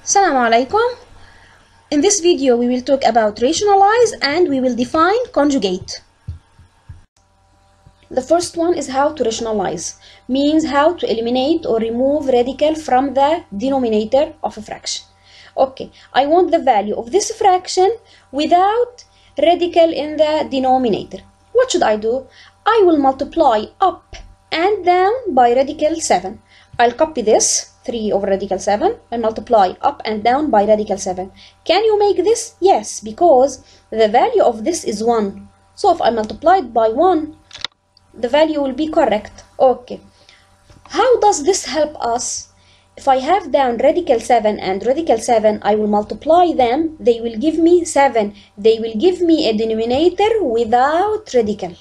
Assalamu alaikum. In this video we will talk about rationalize and we will define conjugate. The first one is how to rationalize, means how to eliminate or remove radical from the denominator of a fraction. Okay, I want the value of this fraction without radical in the denominator. What should I do? I will multiply up and down by radical 7. I'll copy this 3 over radical 7 and multiply up and down by radical 7. Can you make this? Yes, because the value of this is 1. So if I multiply it by 1, the value will be correct. Okay. How does this help us? If I have down radical 7 and radical 7, I will multiply them. They will give me 7. They will give me a denominator without radical.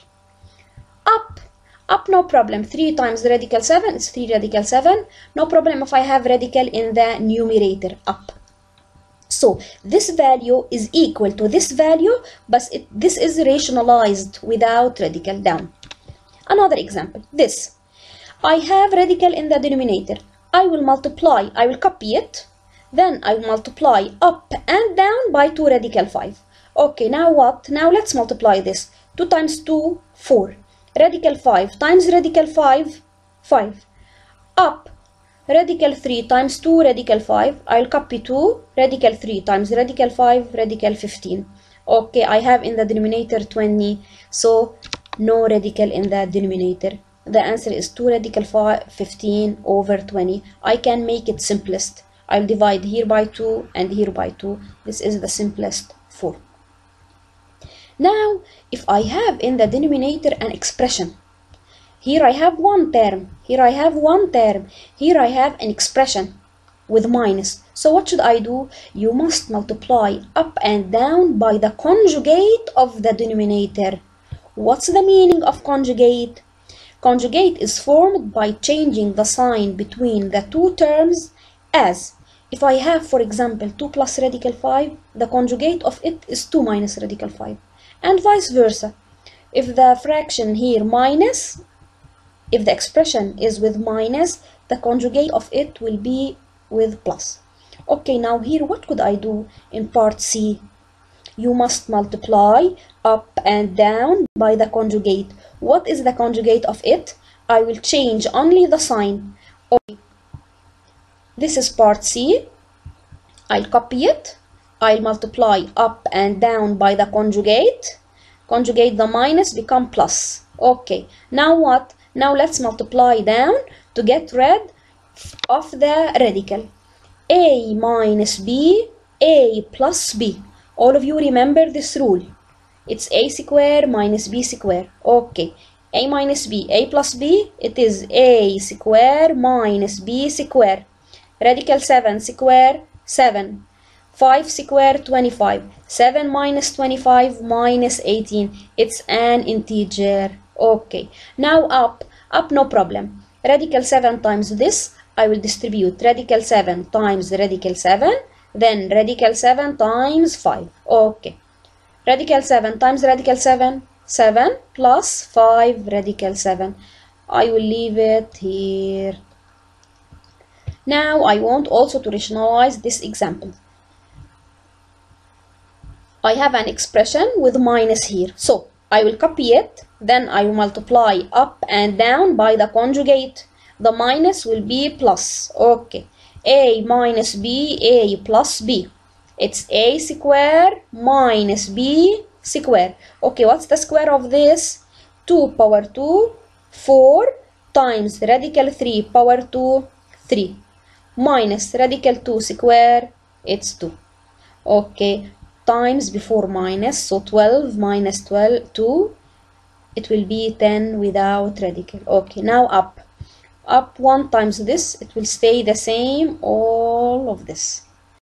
Up, no problem. 3 times radical 7 is 3 radical 7. No problem if I have radical in the numerator, up. So this value is equal to this value, but this is rationalized without radical, down. Another example, this. I have radical in the denominator. I will multiply, I will copy it. Then I will multiply up and down by 2 radical 5. Okay, now what? Now let's multiply this. 2 times 2, 4. Radical 5 times radical 5, 5. Up, radical 3 times 2 radical 5. I'll copy 2, radical 3 times radical 5, radical 15. Okay, I have in the denominator 20, so no radical in the denominator. The answer is 2 radical 15 over 20. I can make it simplest. I'll divide here by 2 and here by 2. This is the simplest form. Now, if I have in the denominator an expression, here I have one term, here I have one term, here I have an expression with minus. So what should I do? You must multiply up and down by the conjugate of the denominator. What's the meaning of conjugate? Conjugate is formed by changing the sign between the two terms, as if I have, for example, 2 plus radical 5, the conjugate of it is 2 minus radical 5. And vice versa. If the fraction here minus, if the expression is with minus, the conjugate of it will be with plus. Okay, now here what could I do in part C? You must multiply up and down by the conjugate. What is the conjugate of it? I will change only the sign. Okay. This is part C. I'll copy it. I'll multiply up and down by the conjugate. Conjugate the minus, become plus. Okay, now what? Now let's multiply down to get rid of the radical. A minus B, A plus B. All of you remember this rule. It's A square minus B square. Okay, A minus B, A plus B, it is A square minus B square. Radical 7 square, 7. 5 square, 25. 7 minus 25 minus 18. It's an integer. Okay. Now up no problem. Radical 7 times this, I will distribute radical 7 times radical 7. Then radical 7 times 5. Okay. Radical 7 times radical 7. 7 plus 5 radical 7. I will leave it here. Now I want also to rationalize this example. I have an expression with minus here. So I will copy it. Then I will multiply up and down by the conjugate. The minus will be plus. Okay. A minus B, A plus B. It's A square minus B square. Okay, what's the square of this? 2 power 2, 4 times radical 3 power 2, 3. Minus radical 2 square, it's 2. Okay. Times before minus, so 12 minus 12, 2, it will be 10 without radical. Okay, now up 1 times this, it will stay the same, all of this.